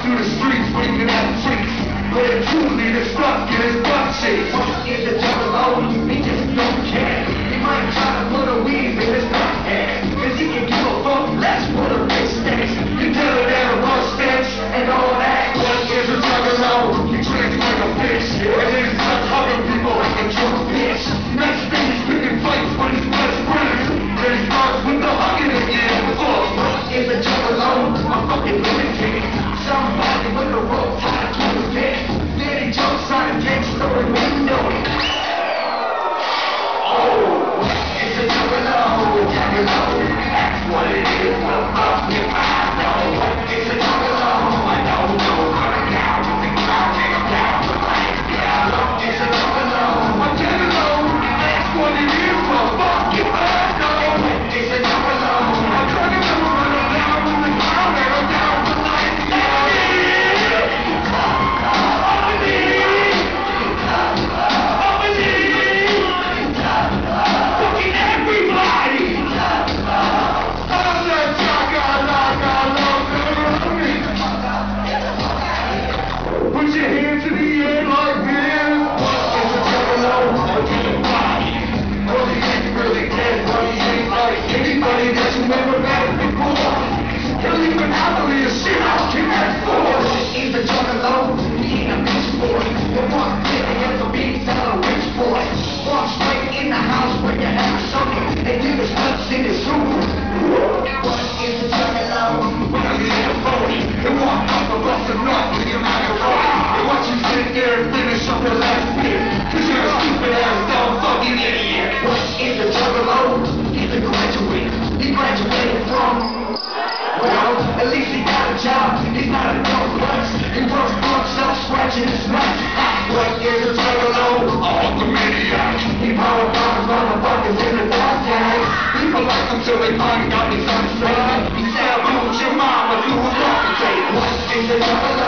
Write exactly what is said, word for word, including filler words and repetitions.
through the streets, waking up freaks. Where truly the stuff get his butt shakes. In the jungle alone, he just don't care. He might try to put a weave in his butt hair, cause he can give a fuck less what a bitch thinks. You tell her that a mustache and all that. What is a jungle? He treats like a bitch, and then he starts hugging people like a drunk bitch. Next thing he's picking fights with his best friends. Then he starts with the hugging again. Oh, what is a jungle? A fucking lunatic. Somebody with a rope tied to his head. Then he jumps out a ten-story window. Oh, it's a jungle, jungle. That's what it is. Well, fuck if I know. It's a jungle. I don't know how to count. You think I'll take a count for life? Yeah, it's a jungle. A jungle. That's what it is. Well, fuck if I know. It's a jungle. A jungle. Run down to the ground and I'm down for life. Yeah. At least he got a job, he's not a dumb punch. He works for himself, scratching his nuts. What is a juggalo? Oh, the maniac. He power bombs motherfuckers in the dark tags. People like him till they finally got me some straight. He said, "Move your mama, do a fucking tape." What is a juggalo?